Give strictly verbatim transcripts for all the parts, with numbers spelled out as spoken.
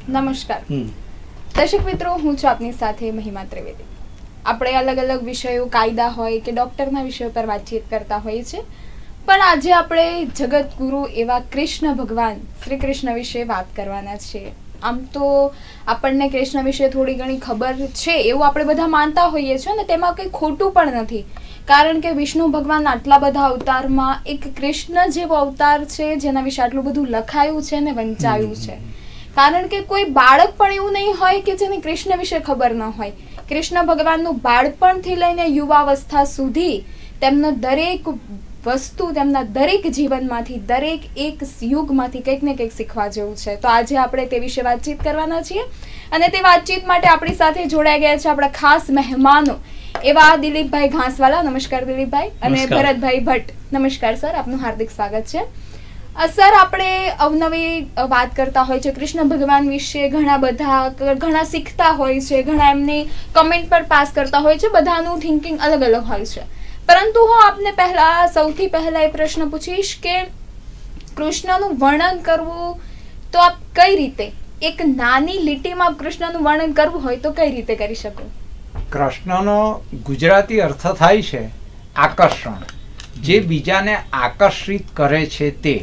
નમસ્કાર દર્શક મિત્રો, હું છું આપની સાથે મહિમા ત્રિવેદી. આપણે અલગ અલગ વિષયો, કાયદા હોય કે ડોક્ટરના વિષયો પર વાતચીત કરતા હોઈએ છીએ, પણ આજે આપણે જગતગુરુ એવા કૃષ્ણ ભગવાન શ્રી કૃષ્ણ વિશે વાત કરવાના છીએ. આમ તો આપણને કૃષ્ણ વિશે થોડી ઘણી ખબર છે એવું આપણે બધા માનતા હોઈએ છીએ, અને તેમાં કંઈ ખોટું પણ નથી, કારણ કે વિષ્ણુ ભગવાન આટલા બધા અવતારમાં એક કૃષ્ણ જેવો અવતાર છે જેના વિશે આટલું બધું લખાયું છે ને વંચાયું છે. કારણ કે કોઈ બાળક પણ એવું નહીં હોય કે જેને કૃષ્ણ વિશે ખબર ન હોય. કૃષ્ણ ભગવાનનું બાળપણથી લઈને યુવાવસ્થા સુધી તેમનો દરેક વસ્તુ, તેમના દરેક જીવનમાંથી, દરેક એક યુગમાંથી કંઈક ને કંઈક શીખવા જેવું છે. તો આજે આપણે તે વિશે વાતચીત કરવાના છીએ, અને તે વાતચીત માટે આપણી સાથે જોડાઈ ગયા છે આપણા ખાસ મહેમાનો એવા દિલીપભાઈ ઘાસવાલા. નમસ્કાર દિલીપભાઈ. અને ભરતભાઈ ભટ્ટ. નમસ્કાર સર, આપનું હાર્દિક સ્વાગત છે. સર, આપણે અવનવી વાત કરતા હોય છે કૃષ્ણ ભગવાન વિશે, ઘણા બધા ઘણા શીખતા હોય છે, ઘણા એમની કમેન્ટ પર પાસ કરતા હોય છે, બધાનું થિંકિંગ અલગ અલગ હોય છે. પરંતુ હું આપને પહેલા સૌથી પહેલા એ પ્રશ્ન પૂછીશ કે કૃષ્ણનું વર્ણન કરવું તો આપ કઈ રીતે, એક નાની લીટીમાં કૃષ્ણનું વર્ણન કરવું હોય તો કઈ રીતે કરી શકો? કૃષ્ણનો ગુજરાતી અર્થ થાય છે આકર્ષણ, જે બીજાને આકર્ષિત કરે છે તે.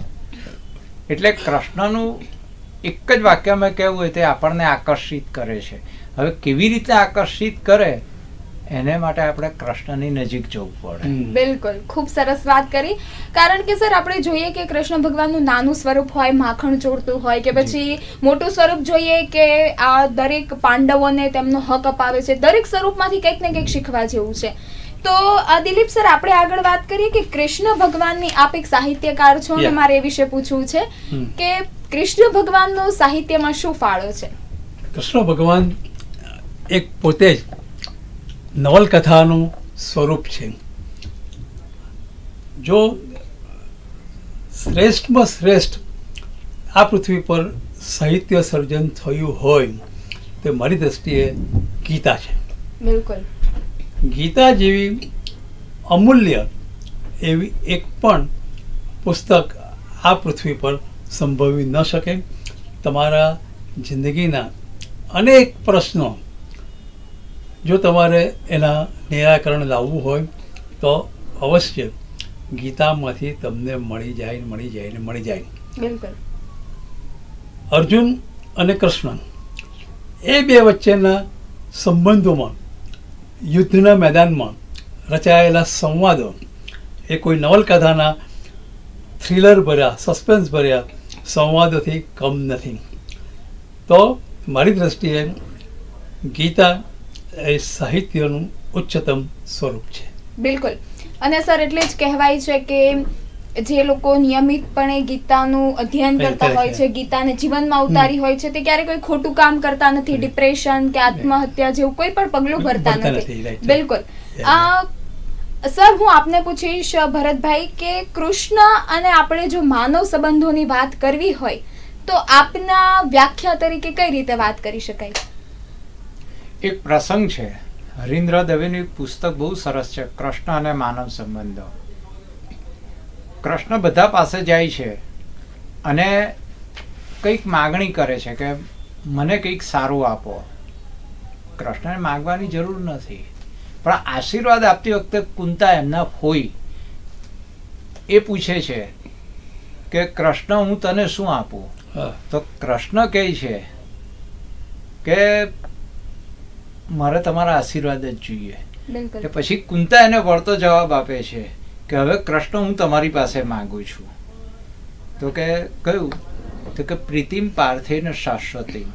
એટલે કૃષ્ણનું એક જ વાક્યમાં કહેવું હોય તે આપણને આકર્ષિત કરે છે. હવે કેવી રીતે આકર્ષિત કરે એને માટે આપણે કૃષ્ણની નજીક જવું પડે. બિલકુલ, ખૂબ સરસ વાત કરી. કારણ કે સર, આપણે જોઈએ કે કૃષ્ણ ભગવાનનું નાનું સ્વરૂપ હોય, માખણ ચોરતું હોય, કે પછી મોટું સ્વરૂપ જોઈએ કે આ દરેક પાંડવોને તેમનો હક અપાવે છે. દરેક સ્વરૂપમાંથી કંઈક ને કંઈક શીખવા જેવું છે. તો દિલીપ સર, આપણે આગળ વાત કરીએ કે કૃષ્ણ ભગવાનની, આપ એક સાહિત્યકાર છો અને મારે એ વિશે પૂછવું છે કે કૃષ્ણ ભગવાનનો સાહિત્યમાં શું ફાળો છે? કૃષ્ણ ભગવાન એક પોતે જ નવલકથાનું સ્વરૂપ છે. જો શ્રેષ્ઠમાં શ્રેષ્ઠ આ પૃથ્વી પર સાહિત્ય સર્જન થયું હોય તો મારી દ્રષ્ટિએ ગીતા છે. બિલકુલ. ગીતા જેવી અમૂલ્ય એવી એક પણ પુસ્તક આ પૃથ્વી પર સંભવી ન શકે. તમારા જિંદગીના અનેક પ્રશ્નો જો તમારે એના નિરાકરણ લાવવું હોય તો અવશ્ય ગીતામાંથી તમને મળી જાય મળી જાય ને મળી જાય. બિલકુલ. અર્જુન અને કૃષ્ણ એ બે વચ્ચેના સંબંધોમાં, યુદ્ધના મેદાનમાં રચાયેલા સંવાદો એ કોઈ નવલકથાના થ્રિલર ભર્યા, સસ્પેન્સ ભર્યા સંવાદોથી કમ નથી. તો મારી દ્રષ્ટિએ ગીતા એ સાહિત્યનું ઉચ્ચતમ સ્વરૂપ છે. બિલકુલ. અને સર, એટલે જ કહેવાય છે કે જે લોકો નિયમિતપણે ગીતાનું અધ્યયન કરતા હોય છે, ગીતાને જીવનમાં ઉતારી હોય છે, તે ક્યારે કોઈ ખોટું કામ કરતા નથી, ડિપ્રેશન કે આત્મહત્યા જેવું કોઈ પણ પગલું ભરતા નથી. બિલકુલ. સર, હું આપને પૂછીશ ભરતભાઈ કે કૃષ્ણ અને આપણે જો માનવ સંબંધોની વાત કરવી હોય તો આપના વ્યાખ્યા તરીકે કઈ રીતે વાત કરી શકાય? એક પ્રસંગ છે, હરીન્દ્ર દવેનું એક પુસ્તક બહુ સરસ છે, કૃષ્ણ અને માનવ સંબંધો. કૃષ્ણ બધા પાસે જાય છે અને કંઈક માગણી કરે છે કે મને કંઈક સારું આપો. કૃષ્ણને માગવાની જરૂર નથી, પણ આશીર્વાદ આપતી વખતે કુંતા એમના ફોઈ એ પૂછે છે કે કૃષ્ણ, હું તને શું આપું? તો કૃષ્ણ કહે છે કે મારે તમારા આશીર્વાદ જ જોઈએ. કે પછી કુંતા એને વળતો જવાબ આપે છે કે હવે કૃષ્ણ, હું તમારી પાસે માંગુ છું. તો કે કયું? તો કે પ્રીતિમ પાર્થેન શાશ્વતી.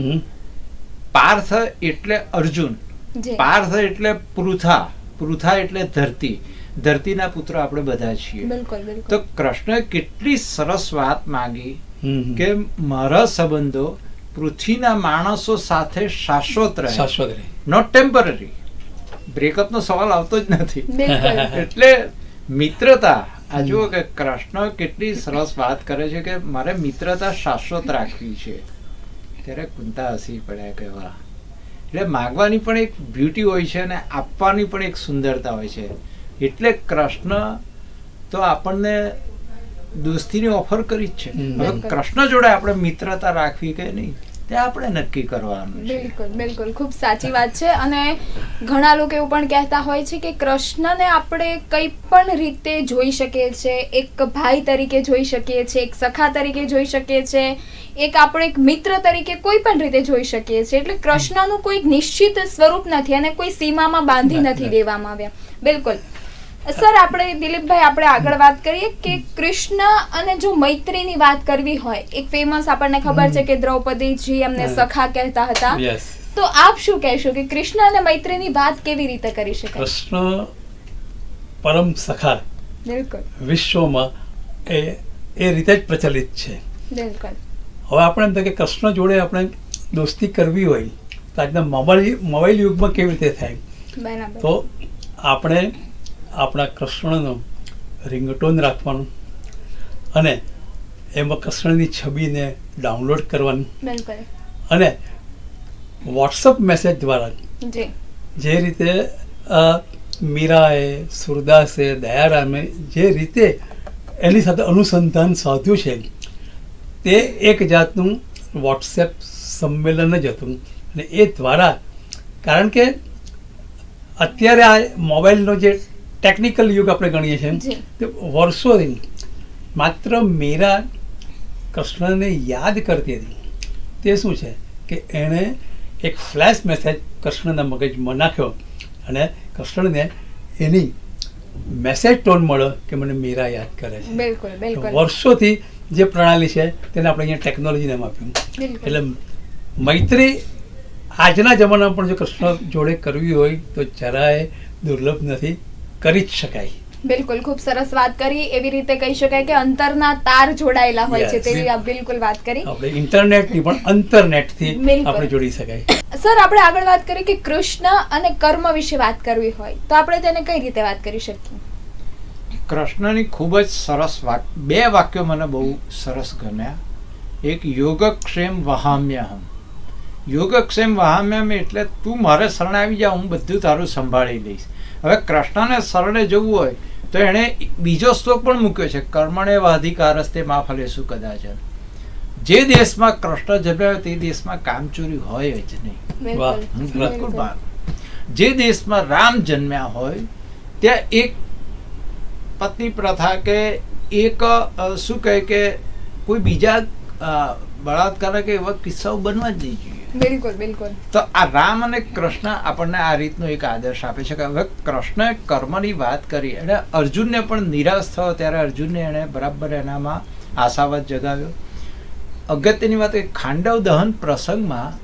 પાર્થ એટલે અર્જુન, પાર્થ એટલે પૃથા, પૃથા એટલે ધરતી, ધરતીના પુત્ર આપણે બધા છીએ. તો કૃષ્ણએ કેટલી સરસ વાત માંગી કે મારા સંબંધો પૃથ્વીના માણસો સાથે શાશ્વત રહે, શાશ્વત રહે, નોટ ટેમ્પરરી. બ્રેકઅપ નો સવાલ આવતો જ નથી. એટલે મિત્રતા, આ જુઓ કે કૃષ્ણ કેટલી સરસ વાત કરે છે કે મારે મિત્રતા શાશ્વત રાખવી છે. ત્યારે કુંતા હસી પડ્યા કે વાહ. એટલે માગવાની પણ એક બ્યુટી હોય છે અને આપવાની પણ એક સુંદરતા હોય છે. એટલે કૃષ્ણ તો આપણને દોસ્તીની ઓફર કરી જ છે. હવે કૃષ્ણ જોડે આપણે મિત્રતા રાખવી કે નહીં તે આપણે નક્કી કરવાનું છે. બિલકુલ બિલકુલ ખૂબ સાચી વાત છે. અને ઘણા લોકો એવું પણ કહેતા હોય છે કે કૃષ્ણને આપણે કઈ પણ રીતે જોઈ શકીએ છીએ. એક ભાઈ તરીકે જોઈ શકીએ છીએ, એક સખા તરીકે જોઈ શકીએ છીએ, એક આપણે એક મિત્ર તરીકે કોઈ પણ રીતે જોઈ શકીએ છીએ. એટલે કૃષ્ણનું કોઈ નિશ્ચિત સ્વરૂપ નથી અને કોઈ સીમામાં બાંધી નથી દેવામાં આવ્યા. બિલકુલ સર, આપણે દિલીપભાઈ આપણે આગળ વાત કરીએ કે કૃષ્ણ અને જો મૈત્રીની વાત કરવી હોય, એક ફેમસ આપણને ખબર છે કે દ્રૌપદીજી એમને સખા કહેતા હતા. યસ, તો આપ શું કહેશો કે કૃષ્ણ અને મૈત્રીની વાત કેવી રીતે કરી શકાય? કૃષ્ણ પરમ સખા બિલકુલ વિશ્વમાં એ એ રીતે જ પ્રચલિત છે. બિલકુલ હવે આપણે એમ થાય કે કૃષ્ણ જોડે આપણે દોસ્તી કરવી હોય તો આજના મોબાઈલ મોબાઈલ યુગમાં કેવી રીતે થાય? બરાબર. તો આપણે આપણા કૃષ્ણનો રિંગટોન રાખવાનું અને એમાં કૃષ્ણની છબીને ડાઉનલોડ કરવાની બિલકુલ અને વોટ્સઅપ મેસેજ દ્વારા જી જે રીતે અ, મીરાએ, સુરદાસે, દયારામે જે રીતે એની સાથે અનુસંધાન સાધ્યું છે તે એક જાતનું વોટ્સએપ સંમેલન જ હતું. અને એ દ્વારા, કારણ કે અત્યારે આ મોબાઈલનો જે ટેકનિકલ યુગ આપણે ગણીએ જી. છીએ તે વર્ષોથી માત્ર મીરા કૃષ્ણને યાદ કરતી હતી. તે શું છે કે એણે એક ફ્લેશ મેસેજ કૃષ્ણના મગજમાં નાખ્યો અને કૃષ્ણને એની મેસેજ ટોન મળ્યો કે મને મીરા યાદ કરે છે. બિલકુલ બિલકુલ વર્ષોથી જે પ્રણાલી છે તેને આપણે અહીંયા ટેકનોલોજીને આપ્યું. બિલકુલ એટલે મૈત્રી આજના જમાનામાં પણ જો કૃષ્ણ જોડે કરવી હોય તો જરાય દુર્લભ નથી, કરી જ શકાય. બિલકુલ ખૂબ સરસ વાત કરી. એવી રીતે કહી શકાય કે અંતરના તાર જોડાયેલા હોય છે Yes. તેવી આપ બિલકુલ વાત કરી. આપણે ઇન્ટરનેટથી પણ અંતરનેટથી બિલકુલ. આપણે જોડી શકાય. સર, આપણે આગળ વાત કરીએ કે કૃષ્ણ અને કર્મ વિશે વાત કરવી હોય તો આપણે તેને કઈ રીતે વાત કરી શકીએ? કૃષ્ણની ખૂબ જ સરસ વાક બે વાક્યો મને બહુ સરસ ગમ્યા. એક યોગક્ષેમ વહામ્યહમ. યોગક્ષેમ વહામ્યહમ એટલે તું મારે શરણ આવી જા, હું બધું તારું સંભાળી લઈશ. હવે કૃષ્ણને શરણે જવું હોય તો એણે બીજો શ્લોક પણ મૂક્યો છે, કર્મણે વાધિકારસ્તે મા ફલેષુ કદાચ. જે દેશમાં કૃષ્ણ જન્મ્યા તે દેશમાં કામચોરી હોય જ નહીં. વાહ. બિલકુલ હું બિલકુલ માનું. જે દેશમાં રામ જન્મ્યા હોય ત્યાં એક પત્ની પ્રથા કે એક અ, શું કહે કે કોઈ બીજા અ, બળાત્કાર કે એવા કિસ્સાઓ બનવા જ નહીં જોઈએ. બિલકુલ બિલકુલ તો આ રામ અને કૃષ્ણ આપણને આ રીતનો એક આદર્શ આપે છે કે હવે કૃષ્ણએ કર્મની વાત કરી અને અર્જુનને પણ નિરાશ થયો ત્યારે અર્જુનને એણે બરાબર એનામાં આશાવાદ જગાવ્યો. અગત્યની વાત એ ખાંડવ દહન પ્રસંગમાં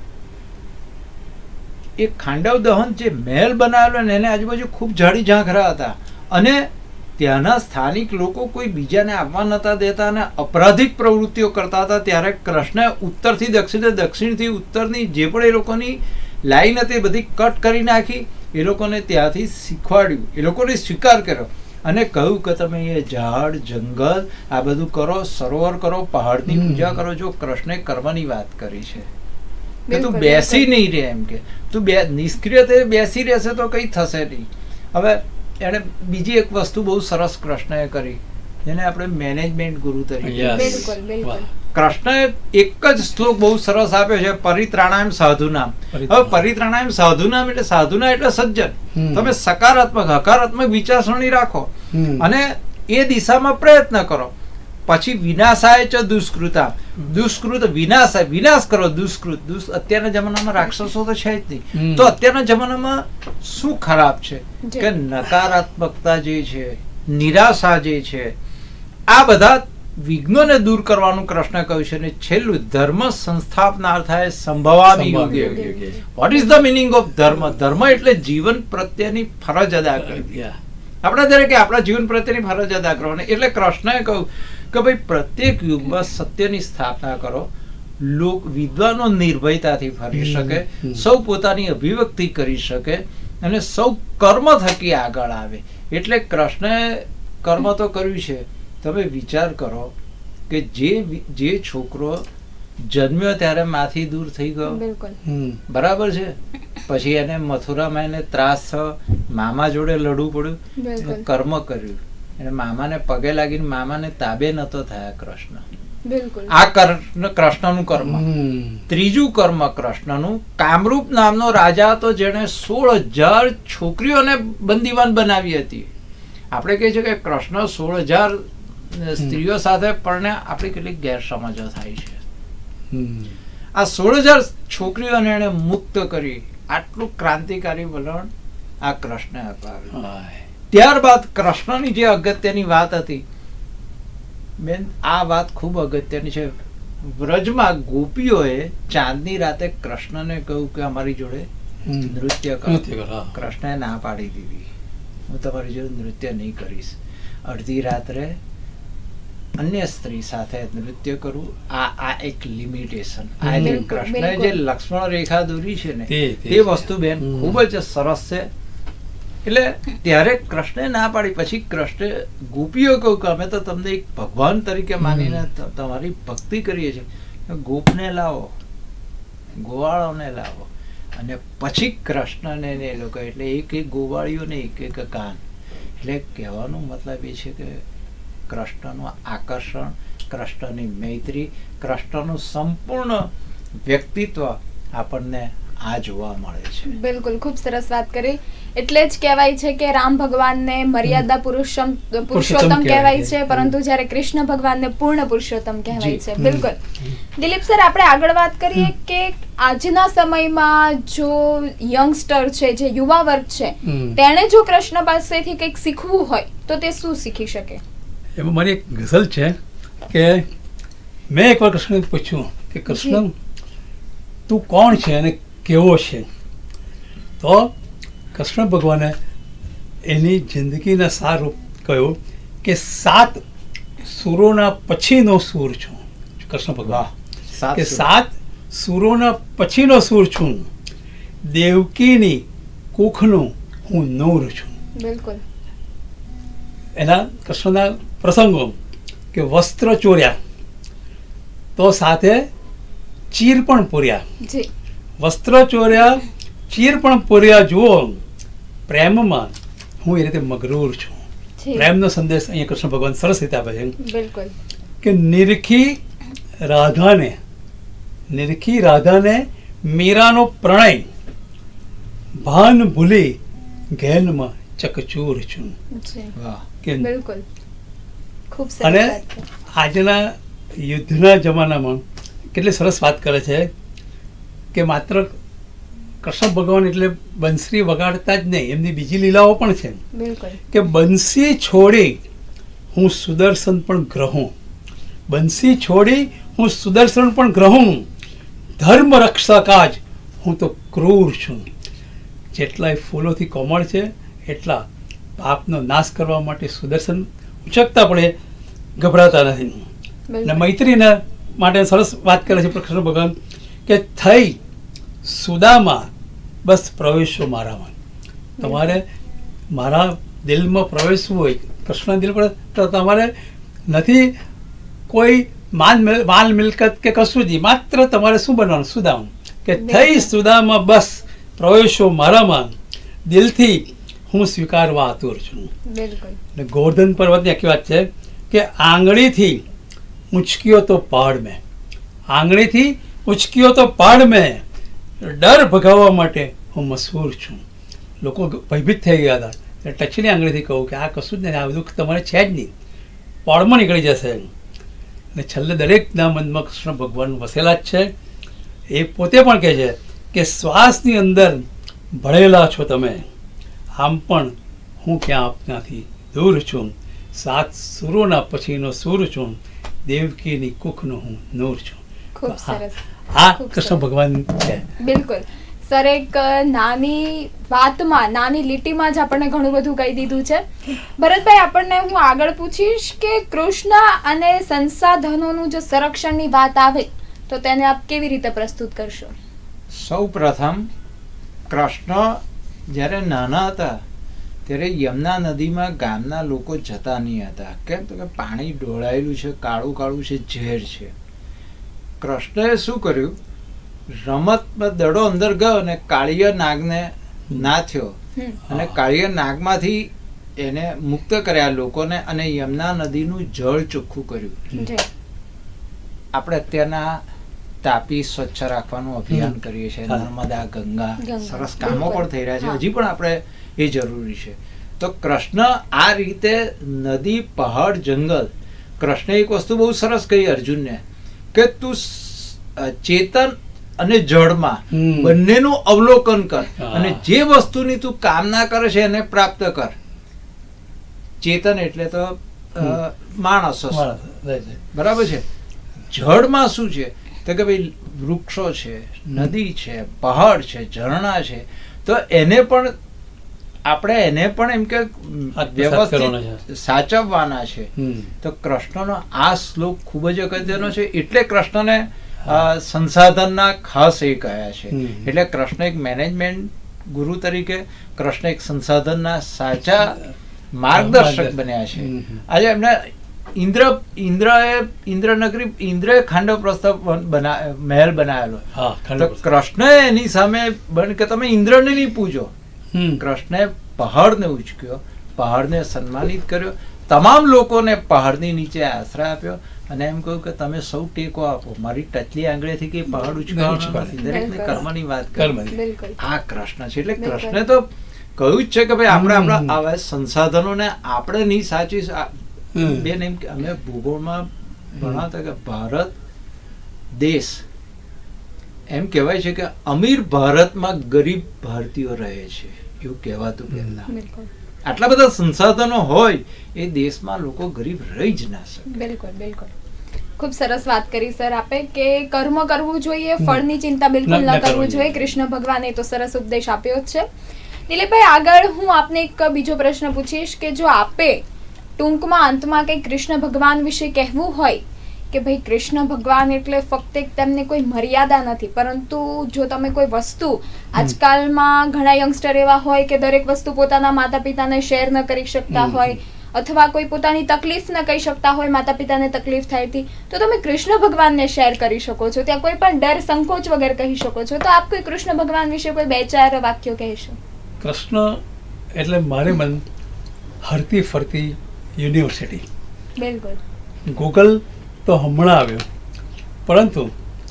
એ ખાંડવ દહન જે મહેલ બનાવેલો ને એને આજુબાજુ ખૂબ ઝાડી ઝાંખરા હતા અને ત્યાંના સ્થાનિક લોકો કોઈ બીજાને આવવા નતા દેતા અને અપરાધિક પ્રવૃત્તિઓ કરતા હતા. ત્યારે કૃષ્ણએ ઉત્તરથી દક્ષિણે, દક્ષિણથી ઉત્તરની જે પણ એ લોકોની લાઈન હતી એ બધી કટ કરી નાખી. એ લોકોને ત્યાંથી શીખવાડ્યું, એ લોકોને સ્વીકાર કર્યો અને કહ્યું કે તમે એ ઝાડ, જંગલ આ બધું કરો, સરોવર કરો, પહાડની પૂજા કરો. જો કૃષ્ણે કર્મની વાત કરી છે કે તું બિલકુલ, બેસી બિલકુલ. નહીં રહે, એમ કે તું બે નિષ્ક્રિય તે બેસી રહેશે તો કંઈ થશે નહીં. હવે એણે બીજી એક વસ્તુ બહુ સરસ કૃષ્ણએ કરી જેને આપણે મેનેજમેન્ટ ગુરુ તરીકે Yes. બિલકુલ બિલકુલ વાહ. કૃષ્ણએ એક જ શ્લોક બહુ સરસ આપ્યો છે, પરિત્રાણાયમ સાધુનામ. હવે પરિત્રાણાયમ. પરિત્રાણાયમ સાધુનામ એટલે સાધુના એટલે સજ્જન. હમ. તમે સકારાત્મક હકારાત્મક વિચારસરણી રાખો હમ. અને એ દિશામાં પ્રયત્ન કરો. પછી વિનાશાય ચ દુષ્કૃતા. દુષ્કૃત વિનાશ વિનાશ કરો દુષ્કૃત. દુષ અત્યારના જમાનામાં રાક્ષસો તો છે જ નહીં. હમ. તો અત્યારના જમાનામાં શું ખરાબ છે જી. કે નકારાત્મકતા જે છે, નિરાશા જે છે, આ બધા વિઘ્નોને દૂર કરવાનું કૃષ્ણ કહ્યું છે. અને છેલ્લું ધર્મ સંસ્થાપનાર્થાય સંભવામી યુગે. સંભાવ્ય. What is the meaning of dharma? ધર્મ એટલે જીવન પ્રત્યેની ફરજ અદા કરવી. Yeah. આપણે દરેકે આપણા જીવન પ્રત્યેની ફરજ અદા કરવાની. એટલે કૃષ્ણએ કહ્યું કે ભાઈ પ્રત્યેક યુગમાં સત્યની સ્થાપના કરો. લોક વિદ્વાનો નિર્ભયતાથી ફરી શકે, હમ. સૌ પોતાની અભિવ્યક્તિ કરી શકે અને સૌ કર્મ થકી આગળ આવે. એટલે કૃષ્ણએ કર્મ તો કર્યું છે. તમે વિચાર કરો કે જે વિ- જે છોકરો જન્મ્યો ત્યારે માથી દૂર થઈ ગયો, બિલકુલ હમ. બરાબર છે, પછી એને મથુરામાં એને ત્રાસ થયો, મામા જોડે લડવું પડ્યું, બિલકુલ એટલે કર્મ કર્યું. એને મામાને પગે લાગીને મામાને તાબે નતો થયા કૃષ્ણ. બિલકુલ. આ કર્મ કૃષ્ણનું કર્મ. હમ. ત્રીજું કર્મ કૃષ્ણનું, કામરૂપ નામનો રાજા હતો જેણે સોળ હજાર છોકરીઓને બંદીવાન બનાવી હતી. આપણે કહીએ છીએ કે કૃષ્ણ સોળ હજાર સ્ત્રીઓ સાથે પરણે આપણી કેટલીક ગેરસમજો થાય છે. હમ. આ સોળ હજાર છોકરીઓને એને મુક્ત કરી. આટલું ક્રાંતિકારી વલણ આ કૃષ્ણે અપાવ્યું. હાય. ત્યારબાદ કૃષ્ણની જે અગત્યની વાત હતી બેન, આ વાત ખૂબ અગત્યની છે. વ્રજમાં ગોપીઓએ ચાંદની રાતે કૃષ્ણને કહ્યું કે અમારી જોડે હમ. નૃત્ય કરો. નૃત્ય કરો, હા. કૃષ્ણએ ના પાડી દીધી, હું તમારી જોડે નૃત્ય નહીં કરીશ. અડધી રાત્રે અન્ય સ્ત્રી સાથે નૃત્ય કરું, આ આ એક લિમિટેશન. આ જે બિલકુલ, કૃષ્ણએ બિલકુલ. જે લક્ષ્મણ રેખા દોરી છે ને તે- તે તે વસ્તુ બેન હમ. ખૂબ જ સરસ છે. એટલે ત્યારે કૃષ્ણે ના પાડી. પછી કૃષ્ણે ગોપીઓ કહ્યું કે અમે તો તમને એક ભગવાન તરીકે માનીને ત- તમારી ભક્તિ કરીએ છીએ, ગોપને લાવો, ગોવાળોને લાવો. અને પછી કૃષ્ણને ને એ લોકો એટલે એક એક ગોવાળીઓ ને એક એક કાન. એટલે કહેવાનો મતલબ એ છે કે કૃષ્ણનું આકર્ષણ, કૃષ્ણની મૈત્રી, કૃષ્ણનું સંપૂર્ણ વ્યક્તિત્વ આપણને આ જોવા મળે છે. બિલકુલ, ખૂબ સરસ વાત કરી. એટલે જ કહેવાય છે કે રામ ભગવાનને મર્યાદા પુરુષમ પુરુષોત્તમ કહેવાય છે, પરંતુ જ્યારે કૃષ્ણ ભગવાનને પૂર્ણ પુરુષોત્તમ કહેવાય જી. છે. બિલકુલ. દિલીપ સર, આપણે આગળ વાત કરીએ કે આજના સમયમાં જો યંગસ્ટર છે, જે યુવા વર્ગ છે, હમ. તેણે જો કૃષ્ણ પાસેથી કંઈક શીખવું હોય તો તે શું શીખી શકે? એમાં મારી એક ગઝલ છે કે મેં એકવાર કૃષ્ણને પૂછ્યું કે કૃષ્ણ તું કોણ છે અને કેવો છે? તો કૃષ્ણ ભગવાને એની જિંદગીના સારું કહ્યું કે સાત સુરોના પછીનો સૂર છું. કૃષ્ણ ભગવાન સાત કે સુર. સાત સુરોના પછીનો સૂર છું, દેવકીની કુખનું હું નૂર છું. બિલકુલ. એના કૃષ્ણના પ્રસંગો કે વસ્ત્ર ચોર્યા તો સાથે ચીર પણ પૂર્યા. જી. વસ્ત્ર ચોર્યા, ચીર પણ પૂર્યા. જુઓ પ્રેમમાં હું એ રીતે મગરૂર છું. જી. પ્રેમનો સંદેશ અહીંયા કૃષ્ણ ભગવાન સરસ રીતે આપે છે બિલકુલ. કે નિરખી રાધાને નિરખી રાધાને મીરાનો પ્રણય ભાન ભૂલી ઘેનમાં ચકચૂર છું. જી. વાહ. કે બિલકુલ. ખૂબ સરસ અને વાત કરી. આજના યુદ્ધના જમાનામાં કેટલી સરસ વાત કરે છે કે માત્ર કૃષ્ણ ભગવાન એટલે બંસરી વગાડતા જ નહીં, એમની બીજી લીલાઓ પણ છે બિલકુલ. કે બંસી છોડી હું સુદર્શન પણ ગ્રહું, બંસી છોડી હું સુદર્શન પણ ગ્રહું, ધર્મ રક્ષકાજ હું તો ક્રૂર છું. જેટલા ફૂલોથી કોમળ છે એટલા પાપનો નાશ કરવા માટે સુદર્શન ઉચકતા પડે ગભરાતા નથી. અને બિલકુલ. મૈત્રીના માટે સરસ વાત કરે છે કૃષ્ણ ભગવાન કે થઈ સુદામાં બસ પ્રવેશો મારામાં. તમારે મારા દિલમાં પ્રવેશવું હોય, કૃષ્ણ દિલ પર, તો તમારે નથી કોઈ માન મિલ- માલ મિલકત કે કશું જ નહીં, માત્ર તમારે શું બનવાનું? સુદામ. કે થઈ સુદામાં બસ પ્રવેશો મારામાં, દિલથી હું સ્વીકારવા આતુર છું. બિલકુલ. અને ગોવર્ધન પર્વતની આખી વાત છે કે આંગળીથી ઉંચકીઓ તો પહાડ મેં, આંગળીથી ઉંચકીઓ તો પહાડ મેં, ડર ભગાવવા માટે હું મશહૂર છું. લોકો ભયભીત થઈ ગયા હતા એટલે ટચની આંગળીથી કહું કે આ કશું જ નહીં, આ બધું તમારે છે જ નહીં, પહાડમાં નીકળી જશે. અને છેલ્લે દરેકના મનમાં કૃષ્ણ ભગવાન વસેલા જ છે. એ પોતે પણ કહે છે કે શ્વાસની અંદર ભળેલા છો તમે, આમ પણ હું ક્યાં આપનાથી દૂર છું, સાત સુરોના પછીનો સૂર છું, દેવકીની કુખનો હું નૂર છું. ખૂબ તો આ- સરસ. આ ખૂબ કૃષ્ણ સરસ. ભગવાન છે. બિલકુલ. સર, એક નાની વાતમાં, નાની લીટીમાં જ આપણને ઘણું બધું કહી દીધું છે. ભરતભાઈ, આપણને હું આગળ પૂછીશ કે કૃષ્ણ અને સંસાધનોનું જો સંરક્ષણની વાત આવે તો તેને આપ કેવી રીતે પ્રસ્તુત કરશો? સૌ પ્રથમ કૃષ્ણ જ્યારે નાના હતા ત્યારે યમુના નદીમાં ગામના લોકો જતા નહીં હતા. કેમ તો કે પાણી ઢોળાયેલું છે, કાળું કાળું છે, ઝેર છે. કૃષ્ણએ શું કર્યું? રમતમાં દડો અંદર ગયો અને કાળિયા નાગને નાથ્યો હમ. અને કાળિયા નાગમાંથી એને મુક્ત કર્યા લોકોને, અને યમુના નદીનું જળ ચોખ્ખું કર્યું. જી. આપણે અત્યારના તાપી સ્વચ્છ રાખવાનું અભિયાન હમ. કરીએ છીએ, હા. નર્મદા ગંગા ગંગા. સરસ કામો બિલકુલ. પણ થઈ રહ્યા છે, હા. હજી પણ આપણે એ જરૂરી છે. તો કૃષ્ણ આ રીતે નદી, પહાડ, જંગલ, કૃષ્ણે એક વસ્તુ બહુ સરસ કહી અર્જુનને કે તું સ- અ, ચેતન અને જળમાં હમ. બંનેનું અવલોકન કર હા. અને જે વસ્તુની તું કામના કરે છે એને પ્રાપ્ત કર. ચેતન એટલે તો અ, હમ. માણસ હશે. માણસ, right, right. બરાબર છે. જળમાં શું છે તો કે ભાઈ વૃક્ષો છે, નદી છે, પહાડ છે, ઝરણા છે, તો એને પણ આપણે એને પણ એમ કે આત્મસાત કરવાના વ્યવસ્થિત સાચવવાના છે. હમ. તો કૃષ્ણનો આ શ્લોક ખૂબ જ અગત્યનો છે, એટલે કૃષ્ણને અ, સંસાધનના ખાસ એ કહ્યા છે. હમ. એટલે કૃષ્ણ એક મેનેજમેન્ટ ગુરુ તરીકે, કૃષ્ણ એક સંસાધનના સાચા માર્ગદર્શક બન્યા છે. હમ. આજે એમને ઇન્દ્ર ઇન્દ્રએ ઇન્દ્રનગરી ઇન્દ્રએ ખાંડવ બના મહેલ બનાવેલો. હા, તો ખંડ કૃષ્ણએ એની સામે બન કે તમે ઇન્દ્રને નહીં પૂજો. હમ. કૃષ્ણે પહાડને ઉચક્યો, પહાડને સન્માનિત કર્યો, તમામ લોકોને પહાડની નીચે આશ્રય આપ્યો અને એમ કહ્યું કે તમે સૌ ટેકો આપો. મારી ટચલી આંગળીથી કે પહાડ ઉચકવાનો ઉચકવાનો. નથી, દરેકને બિલકુલ. કર્મની વાત કરી. કર્મની. બિલકુલ. આ કૃષ્ણ છે. એટલે બિલકુલ. કૃષ્ણે તો કહ્યું જ છે કે ભાઈ આપણે હમ. આપણા આવા સંસાધનોને આપણે નહીં સાચી હમ. બેન એમ કે અમે ભૂગોળમાં ભણાવતા કે ભારત દેશ એમ કહેવાય છે કે અમીર ભારતમાં ગરીબ ભારતીયો રહે છે, એવું કહેવાતું પહેલા. બિલકુલ. આટલા બધા સંસાધનો હોય એ દેશમાં લોકો ગરીબ રહી જ ના શકે. બિલકુલ બિલકુલ ખૂબ સરસ વાત કરી સર આપે કે કર્મ કરવું જોઈએ, હમ. ફળની ચિંતા બિલકુલ ન- ન ન કરવું કરવું જોઈએ. જોઈએ. કૃષ્ણ ભગવાને તો સરસ ઉપદેશ આપ્યો જ છે. દિલીપભાઈ, આગળ હું આપને એક બીજો પ્રશ્ન પૂછીશ કે જો આપે ટૂંકમાં અંતમાં કંઈ કૃષ્ણ ભગવાન વિશે કહેવું હોય કે ભાઈ કૃષ્ણ ભગવાન એટલે ફક્ત એક તેમને કોઈ મર્યાદા નથી, પરંતુ જો તમે કોઈ વસ્તુ, આજકાલમાં ઘણા યંગસ્ટર એવા હોય કે દરેક વસ્તુ પોતાના માતા પિતાને શેર ન કરી શકતા હમ. હોય, અથવા કોઈ પોતાની તકલીફ ન કહી શકતા હોય, માતા પિતાને તકલીફ થાય હતી, તો તમે કૃષ્ણ ભગવાનને શેર કરી શકો છો, ત્યાં કોઈ પણ ડર સંકોચ વગર કહી શકો છો. તો આપ કોઈ કૃષ્ણ ભગવાન વિશે કોઈ બે ચાર વાક્યો કહેશો? કૃષ્ણ એટલે મારે મન હરતી ફરતી યુનિવર્સિટી. બિલકુલ. ગૂગલ તો હમણાં આવ્યો, પરંતુ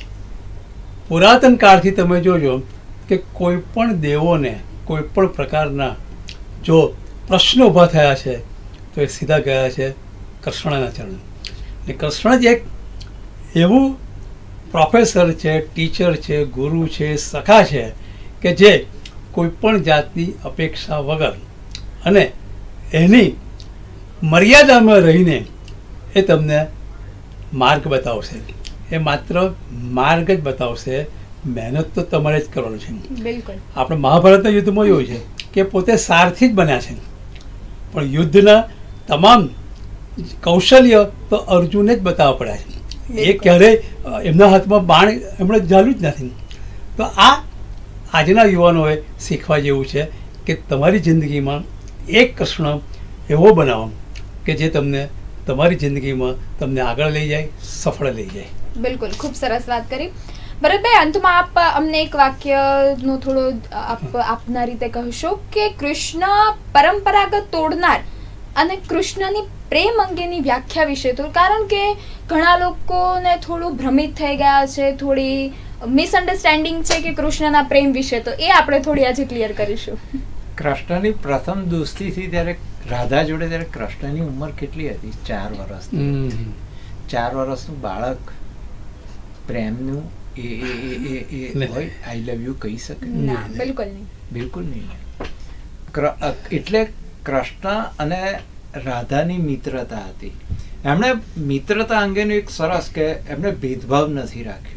પુરાતન કાળથી તમે જોજો કે કોઈ પણ દેવોને કોઈ પણ પ્રકારના જો પ્રશ્નો ઊભા થયા છે તો એ સીધા ગયા છે કૃષ્ણના ચરણ. ને કૃષ્ણ જ એક એવું પ્રોફેસર છે, ટીચર છે, ગુરુ છે, સખા છે કે જે કોઈ પણ જાતની અપેક્ષા વગર અને એની મર્યાદામાં રહીને એ તમને માર્ગ બતાવશે. એ માત્ર માર્ગ જ બતાવશે, મહેનત તો તમારે જ કરવાનું છે. બિલકુલ. આપણે મહાભારતના યુદ્ધમાં જોયું છે કે પોતે સારથી જ બન્યા છે, પણ યુદ્ધના તમામ કૌશલ્ય તો અર્જુને જ બતાવવા પડ્યા છે. એ બિલકુલ. ક્યારેય એમના હાથમાં બાણ એમણે ઝાલ્યું જ નથી. તો આ આજના યુવાનોએ શીખવા જેવું છે કે તમારી જિંદગીમાં એક કૃષ્ણ એવો બનાવો કે જે તમને તમારી જિંદગીમાં તમને આગળ લઈ જાય, સફળ લઈ જાય. બિલકુલ, ખૂબ સરસ વાત કરી. ભરતભાઈ, અંતમાં આપ અમને એક વાક્યનો થોડો આપ આપના રીતે કહેશો કે કૃષ્ણ પરંપરાગત તોડનાર અને કૃષ્ણની પ્રેમ અંગેની વ્યાખ્યા વિશે તો, કારણ કે ઘણા લોકોને થોડું ભ્રમિત થઈ ગયા છે, થોડી મિસઅન્ડરસ્ટેન્ડિંગ છે કે કૃષ્ણના પ્રેમ વિશે, તો એ આપણે થોડી આજે ક્લિયર કરીશું. કૃષ્ણની પ્રથમ દોસ્તી થી ત્યારે રાધા જોડે ત્યારે કૃષ્ણની ઉંમર કેટલી હતી? ચાર વર્ષની. ચાર વર્ષનું બાળક પ્રેમનું એ એ એ એ એ નહીં. હોય આઈ લવ યુ કહી શકે? ના, બિલકુલ નહીં. બિલકુલ નહીં. ક્ર- અ, એટલે કૃષ્ણ અને રાધાની મિત્રતા હતી. એમણે મિત્રતા અંગેનું એક સરસ કે એમણે ભેદભાવ નથી રાખ્યો.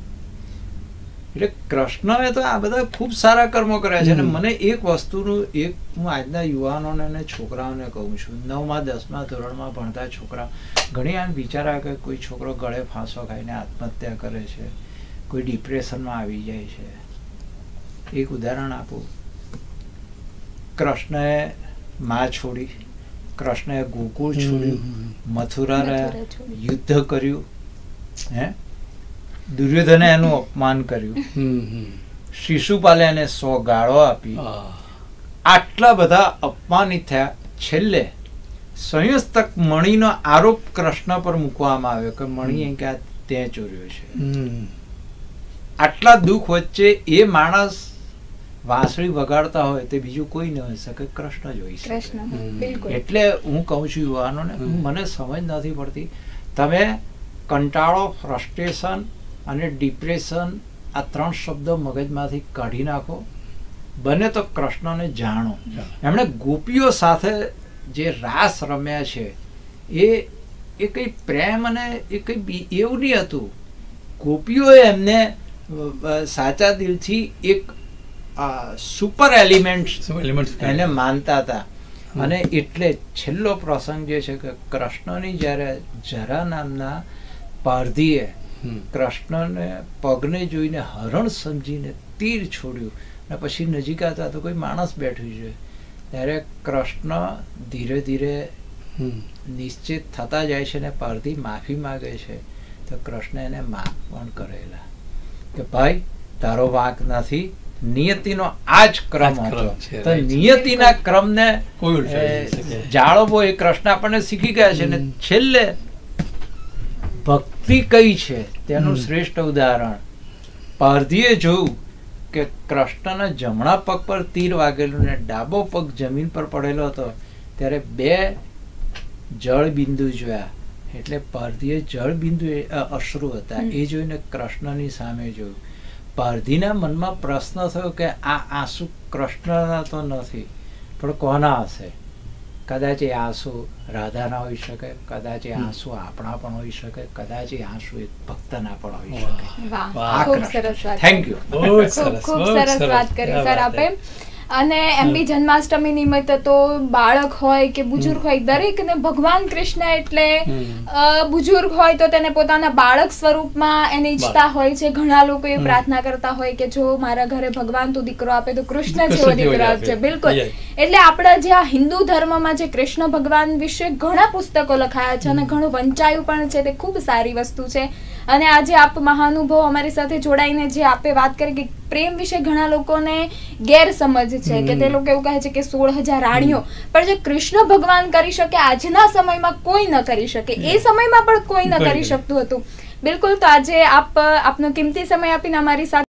એટલે કૃષ્ણએ તો આ બધા ખૂબ સારા કર્મો કર્યા છે. અને હમ. મને એક વસ્તુનું એક હું આજના યુવાનોને અને છોકરાઓને કહું છું, નવમા દસમા ધોરણમાં ભણતા છોકરા ઘણી આમ વિચારા કે કોઈ છોકરો ગળે ફાંસો ખાઈને આત્મહત્યા કરે છે, કોઈ ડિપ્રેશનમાં આવી જાય છે. એક ઉદાહરણ આપું. કૃષ્ણએ માં છોડી, કૃષ્ણએ ગોકુળ છોડ્યું, મથુરા રહ્યા, મથુરા છોડી. યુદ્ધ કર્યું, હે દુર્યોધને એનું અપમાન કર્યું, શિશુપાલે એને સો ગાળો આપી, આટલા બધા અપમાનિત થયા. છેલ્લે સંયુક્તક મણિનો આરોપ કૃષ્ણ પર મૂકવામાં આવ્યો કે મણિ કે આ તે ચોર્યો છે. હમ. આટલા દુઃખ વચ્ચે એ માણસ વાંસળી વગાડતા હોય તે બીજું કોઈ ન હોઈ શકે, કૃષ્ણ જ હોઈ શકે. કૃષ્ણ હમ. બિલકુલ. એટલે હું કહું છું યુવાનોને, હમ. મને સમજ નથી પડતી, તમે કંટાળો, ફ્રસ્ટ્રેશન અને ડિપ્રેશન આ ત્રણ શબ્દો મગજમાંથી કાઢી નાખો. બને તો કૃષ્ણને જાણો. એમણે ગોપીઓ સાથે જે રાસ રમ્યા છે એ એ કઈ પ્રેમ અને એ કઈ બી- એવું નહીં હતું. ગોપીઓએ એમને અ, સાચા દિલથી એક સુપર એલિમેન્ટ શું elements કરે? એને માનતા હતા. હમ. અને એટલે છેલ્લો પ્રસંગ જે છે કે કૃષ્ણની જ્યારે જરા નામના પારધીએ હમ. કૃષ્ણને પગને જોઈને હરણ સમજીને તીર છોડ્યું અને પછી નજીક આવતા તો કોઈ માણસ બેઠું છે ત્યારે કૃષ્ણ ધીરે ધીરે હમ. નિશ્ચિત થતા જાય છે ને પારધી માફી માગે છે તો કૃષ્ણ એને માફ પણ કરેલા કે ભાઈ તારો વાંક નથી, નિયતિનો આ જ ક્રમ આ જ હતો. ક્રમ છે, તો right. નિયતિના ક્રમને કોઈ ઉલટાવી એ, નહીં શકે. જાળવવો એ કૃષ્ણ આપણને શીખી ગયા છે. ને હમ. છેલ્લે ભક્તિ કઈ છે તેનું હમ. શ્રેષ્ઠ ઉદાહરણ પારધીએ જોયું કે કૃષ્ણના જમણા પગ પર તીર વાગેલું ને ડાબો પગ જમીન પર પડેલો હતો ત્યારે બે જળ બિંદુ જોયા. એટલે પારધીએ જળ બિંદુ એ, અ, અશ્રુ હતા હમ. એ જોઈને કૃષ્ણની સામે જોયું. પારધીના મનમાં પ્રશ્ન થયો કે આ આંસુ કૃષ્ણના તો નથી પણ કોના હશે? કદાચ એ આંસુ રાધાના હોઈ શકે, કદાચ એ હમ. આંસુ આપણા પણ હોઈ શકે, કદાચ એ આંસુ એક ભક્તના પણ હોઈ વાહ. શકે. વાહ, વાહ, ખૂબ કૃષ્ણ. સરસ વાત. Thank you. બહુ જ ખૂબ સરસ, ખૂબ બહુ જ સરસ વાત કરી ક્યા સર વાત આપે. હે. અને એમ બી જન્માષ્ટમી નિમિત્તે તો બાળક હોય કે બુજુર્ગ હોય દરેકને ભગવાન કૃષ્ણ એટલે હમ. અ, બુજુર્ગ હોય તો તેને પોતાના બાળક સ્વરૂપમાં એની ઈચ્છતા હોય છે. ઘણા લોકો એ હમ. પ્રાર્થના કરતા હોય કે જો મારા ઘરે ભગવાન તું દીકરો આપે તો કૃષ્ણ કૃષ્ણ જેવો જેવો દીકરો જ આપજે. આપે. બિલકુલ. યસ. એટલે આપણા જે આ હિન્દુ ધર્મમાં જે કૃષ્ણ ભગવાન વિશે ઘણા પુસ્તકો લખાયા છે અને હમ. ઘણું વંચાયું પણ છે, તે ખૂબ સારી વસ્તુ છે. અને આજે આપ મહાનુભાવ અમારી સાથે જોડાઈને જે આપે વાત કરી કે પ્રેમ વિશે ઘણા લોકોને ગેરસમજ છે કે તે લોકો એવું કહે છે કે સોળ હજાર રાણીઓ, પણ જે કૃષ્ણ ભગવાન કરી શકે આજના સમયમાં કોઈ ન કરી શકે, એ સમયમાં પણ કોઈ ન કોઈ કરી ન. શકતું હતું. બિલકુલ. તો આજે આપ આપનો કિંમતી સમય આપીને અમારી સાથે